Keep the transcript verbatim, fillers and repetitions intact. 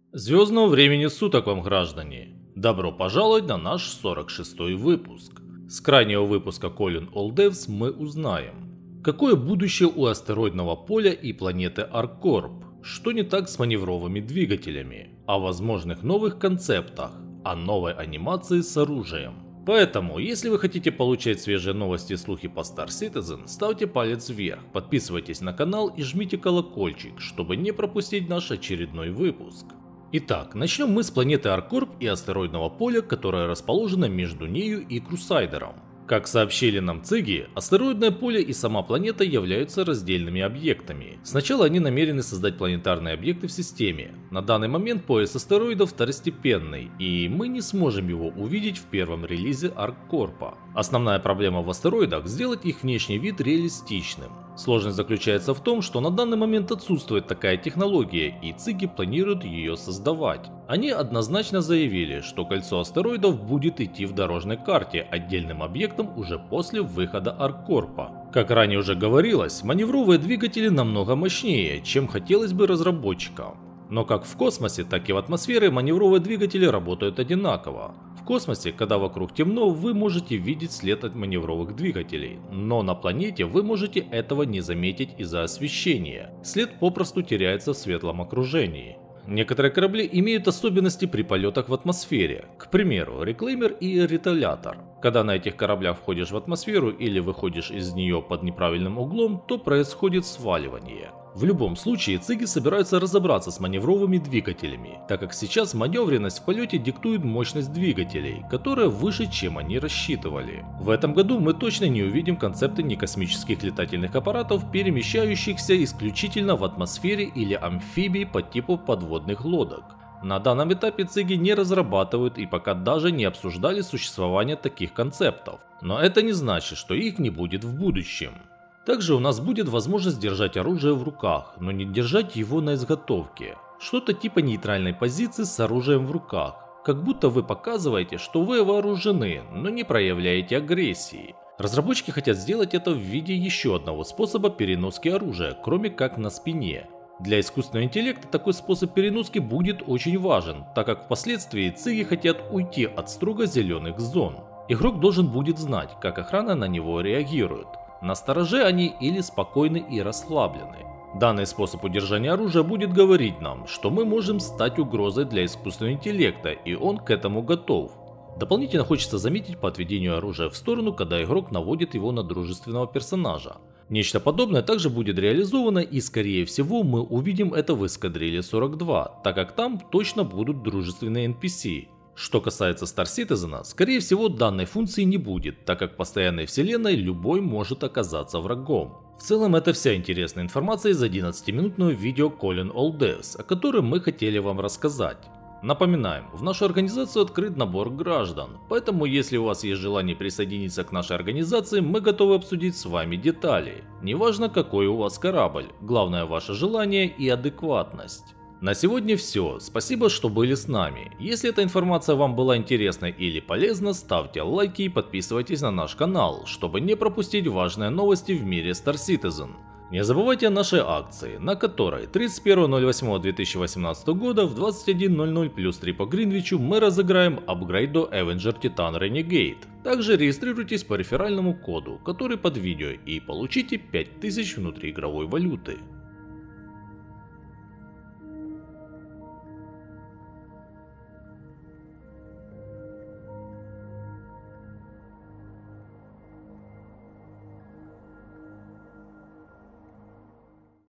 Звездного времени суток вам, граждане! Добро пожаловать на наш сорок шестой выпуск. С крайнего выпуска Calling All Devs мы узнаем, какое будущее у астероидного поля и планеты Аркорп, что не так с маневровыми двигателями, о возможных новых концептах, о новой анимации с оружием. Поэтому, если вы хотите получать свежие новости и слухи по Star Citizen, ставьте палец вверх, подписывайтесь на канал и жмите колокольчик, чтобы не пропустить наш очередной выпуск. Итак, начнем мы с планеты Аркорп и астероидного поля, которое расположено между нею и Крусайдером. Как сообщили нам циги, астероидное поле и сама планета являются раздельными объектами. Сначала они намерены создать планетарные объекты в системе. На данный момент пояс астероидов второстепенный, и мы не сможем его увидеть в первом релизе Арккорпа. Основная проблема в астероидах – сделать их внешний вид реалистичным. Сложность заключается в том, что на данный момент отсутствует такая технология, и циги планируют ее создавать. Они однозначно заявили, что кольцо астероидов будет идти в дорожной карте отдельным объектом уже после выхода Арккорпа. Как ранее уже говорилось, маневровые двигатели намного мощнее, чем хотелось бы разработчикам. Но как в космосе, так и в атмосфере маневровые двигатели работают одинаково. В космосе, когда вокруг темно, вы можете видеть след от маневровых двигателей, но на планете вы можете этого не заметить из-за освещения. След попросту теряется в светлом окружении. Некоторые корабли имеют особенности при полетах в атмосфере, к примеру, реклеймер и реталятор. Когда на этих кораблях входишь в атмосферу или выходишь из нее под неправильным углом, то происходит сваливание. В любом случае, циги собираются разобраться с маневровыми двигателями, так как сейчас маневренность в полете диктует мощность двигателей, которая выше, чем они рассчитывали. В этом году мы точно не увидим концепты некосмических летательных аппаратов, перемещающихся исключительно в атмосфере или амфибий по типу подводных лодок. На данном этапе циги не разрабатывают и пока даже не обсуждали существование таких концептов, но это не значит, что их не будет в будущем. Также у нас будет возможность держать оружие в руках, но не держать его на изготовке. Что-то типа нейтральной позиции с оружием в руках. Как будто вы показываете, что вы вооружены, но не проявляете агрессии. Разработчики хотят сделать это в виде еще одного способа переноски оружия, кроме как на спине. Для искусственного интеллекта такой способ переноски будет очень важен, так как впоследствии циги хотят уйти от строго зеленых зон. Игрок должен будет знать, как охрана на него реагирует. Настороже они или спокойны и расслаблены. Данный способ удержания оружия будет говорить нам, что мы можем стать угрозой для искусственного интеллекта, и он к этому готов. Дополнительно хочется заметить по отведению оружия в сторону, когда игрок наводит его на дружественного персонажа. Нечто подобное также будет реализовано, и скорее всего мы увидим это в Эскадрилье сорок два, так как там точно будут дружественные эн пи си. Что касается Star Citizen, скорее всего данной функции не будет, так как в постоянной вселенной любой может оказаться врагом. В целом это вся интересная информация из одиннадцатиминутного видео Calling All Devs, о котором мы хотели вам рассказать. Напоминаем, в нашу организацию открыт набор граждан, поэтому если у вас есть желание присоединиться к нашей организации, мы готовы обсудить с вами детали. Неважно какой у вас корабль, главное ваше желание и адекватность. На сегодня все, спасибо, что были с нами. Если эта информация вам была интересна или полезна, ставьте лайки и подписывайтесь на наш канал, чтобы не пропустить важные новости в мире Star Citizen. Не забывайте о нашей акции, на которой тридцать первого ноль восьмого две тысячи восемнадцатого года в двадцать один ноль ноль плюс три по Гринвичу мы разыграем апгрейд до Avenger Titan Renegade. Также регистрируйтесь по реферальному коду, который под видео, и получите пять тысяч внутриигровой валюты.